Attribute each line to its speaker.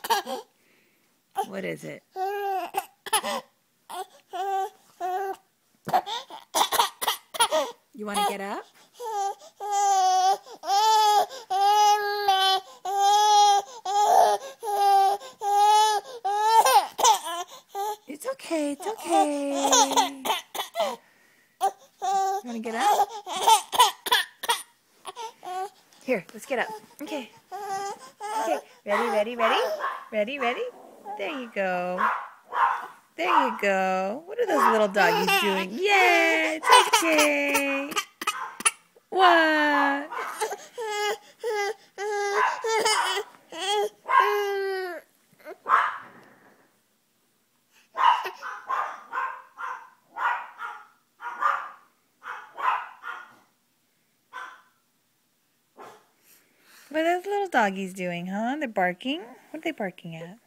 Speaker 1: What is it? You want to get up? It's okay. It's okay. You want to get up? Here, let's get up. Okay. Okay. Ready, ready, ready? Ready, ready? There you go. There you go. What are those little doggies doing? Yeah, it's okay. What? What are those little doggies doing, huh? They're barking? What are they barking at?